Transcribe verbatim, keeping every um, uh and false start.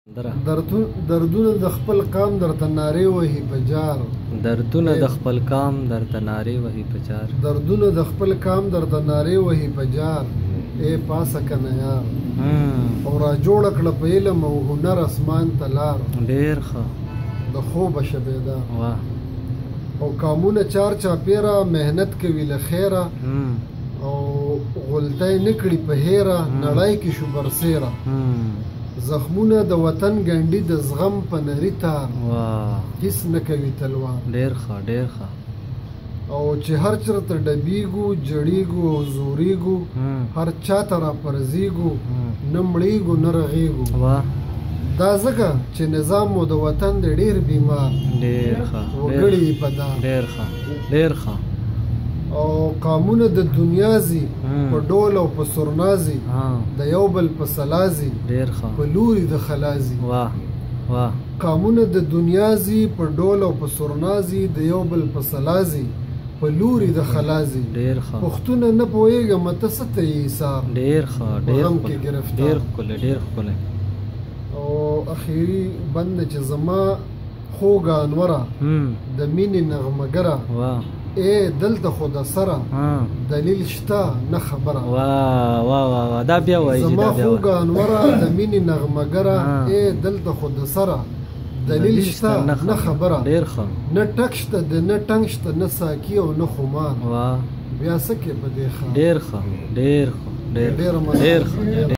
دردونه د خپل قام درته نارې وهي په جار دردونه د خپل قام درته نارې وهي په جار دردونه د خپل قام درته نارې وهي په جار ای پاسه کنه یار او را جوړه کړه په علم او هنر اسمان ته لار ډېر ښه د خوبه شبېده واه او قامونه چار چاپېره محنت کوي له خیره او غلطۍ نه کړي په هیره نړۍ کې شو برسېره زخمونه د وطن ګنډي د زغم په نري تار هیڅ نه کوي تلوار ډېر ښه ډېر ښه او چې هر چېرته ډبیږو جړیږو او زوریږو هر چاته را پرځیږو نه مړیږو نه رغیږو دا ځکه چې نظام مو د وطن دی ډېر بیمار ډېر ښه وګړي په دار ډېر ښه ډېر ښه او قامونه د دنیا زی په ډول او په سرنازي د یو بل په سلازي ډېر ښه په لوري د خلازي واه واه قامونه د دنیا زی په ډول او په سرنازي د یو بل په سلازي په لوري د خلازي ډېر ښه پښتونه نه پوهېږم ته څه ته یې ایثار ډېر ښه ډېر ډېر ښکلی ډېر ښکلی او اخري بند چې زما خوږه انوره د مینې نغمهګره واه ای دلته خو د سره دلیل شته نه خبره واه واه واه دا بیا وایي زما خوږه انوره د مینې نغمهګره ای دلته خو د سره دلیل شته نه خبره ډېر ښه نه ټک شته د نه ټنګ شته نه ساکي او نه خمار واه بیا څه کې په دې ښار ډېر ښه ډېر ښه ډېر ډېر ښه